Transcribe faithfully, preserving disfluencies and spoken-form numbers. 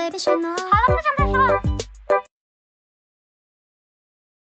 baby should know. 好了，不想再说了。